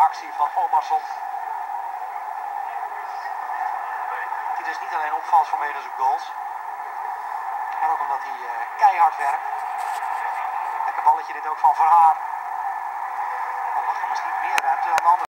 actie van Omarsson. Die dus niet alleen opvalt vanwege zijn goals, maar ook omdat hij keihard werkt. Lekker balletje dit ook van Verhaar. Al lag er misschien meer ruimte aan de andere.